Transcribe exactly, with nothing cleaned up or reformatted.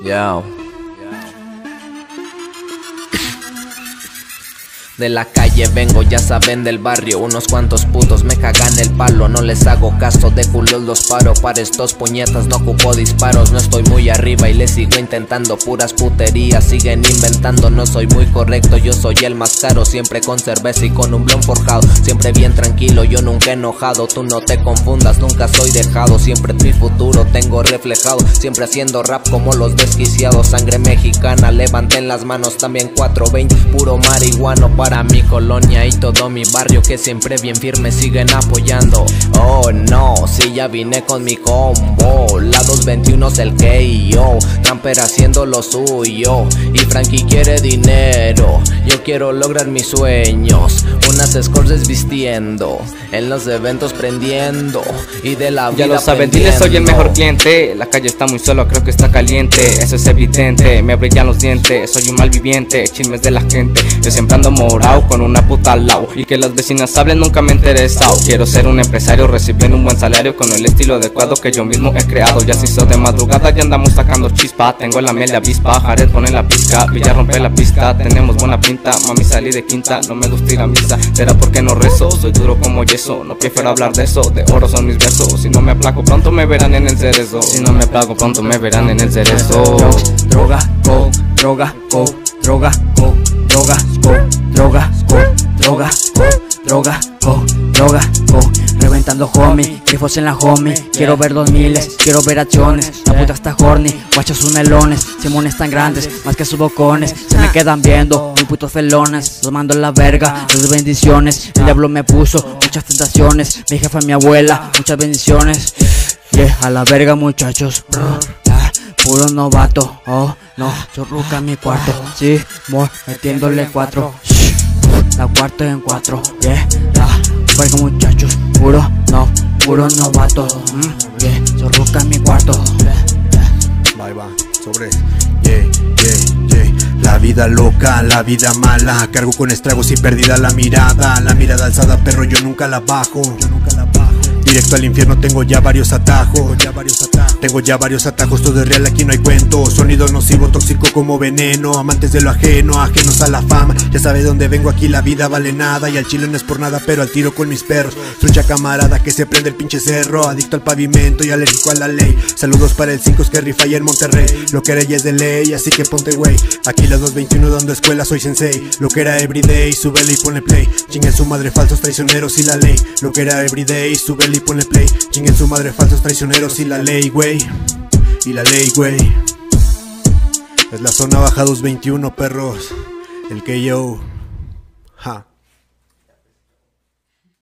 Yo. De la calle vengo, ya saben del barrio. Unos cuantos putos me cagan el palo. No les hago caso, de culos los paro. Para estos puñetas no ocupo disparos. No estoy muy arriba y les sigo intentando puras puterías. Siguen inventando, no soy muy correcto. Yo soy el más caro, siempre con cerveza y con un blon forjado. Siempre bien tranquilo, yo nunca enojado. Tú no te confundas, nunca soy dejado. Siempre mi futuro tengo reflejado. Siempre haciendo rap como los desquiciados. Sangre mexicana, levanten las manos. También cuatro veinte, puro marihuano para mi colonia y todo mi barrio, que siempre bien firme siguen apoyando. Oh no, si ya vine con mi combo. La dos veintiuno es el K O. Tramper haciendo lo suyo y Frankie quiere dinero. Yo quiero lograr mis sueños. Unas scores vistiendo, en los eventos prendiendo y de la vida. Ya lo saben, diles soy el mejor cliente. La calle está muy sola, creo que está caliente. Eso es evidente, me brillan los dientes. Soy un malviviente, chismes de la gente. Yo siempre ando morado con una puta al lado. Y que las vecinas hablen nunca me he interesado. Quiero ser un empresario recibiendo un buen salario, con el estilo adecuado que yo mismo he creado. Ya se hizo de madrugada, ya andamos sacando chispa. Tengo la miel de avispa, Jared pone la pizca, Villa rompe la pista. Tenemos buena pinta, mami salí de quinta. No me gusta ir a misa, será porque no rezo. Soy duro como yeso, no prefiero hablar de eso. De oro son mis versos, si no me aplaco pronto me verán en el cerezo. Si no me aplaco pronto me verán en el cerezo. Droga, co, droga, co, droga, co, droga, co, droga, co, droga, co, droga, co, droga, co. Reventando homie, grifos en la homie. Quiero ver dos miles, quiero ver acciones. La puta está horny, guachos sus melones. Simones tan grandes, más que sus bocones. Se me quedan viendo, muy putos felones. Los mando a la verga, dos bendiciones. El diablo me puso muchas tentaciones. Mi jefa, mi abuela, muchas bendiciones. Yeah, a la verga muchachos. Puro novato, oh no, chorruca en mi cuarto. Sí, more, metiéndole cuatro. La cuarto en cuatro, yeah, la verga muchachos. Puro no, puro novato. mm, Yeah, chorruca en mi cuarto. Bye, va, sobre. Yeah, yeah, yeah. La vida loca, la vida mala. Cargo con estragos y perdida la mirada. La mirada alzada, perro, yo nunca la bajo. Yo nunca la bajo. Directo al infierno, tengo ya varios atajos. Ya varios atajos. Tengo ya varios atajos, todo es real, aquí no hay cuento. Sonido nocivo, tóxico como veneno. Amantes de lo ajeno, ajenos a la fama. Ya sabe dónde vengo, aquí la vida vale nada. Y al chile no es por nada, pero al tiro con mis perros. Trucha camarada que se prende el pinche cerro. Adicto al pavimento y alérgico a la ley. Saludos para el cinco que rifa y en Monterrey. Lo que era ya es de ley, así que ponte güey. Aquí las dos veintiuno dando escuela, soy sensei. Lo que era everyday, súbele y ponle play. Chinguen su madre, falsos traicioneros y la ley. Lo que era everyday, súbele y ponle play. Chinguen su madre, falsos traicioneros y la ley, güey. Y la ley, güey. Es la zona baja dos veintiuno, perros. El K O. Ja.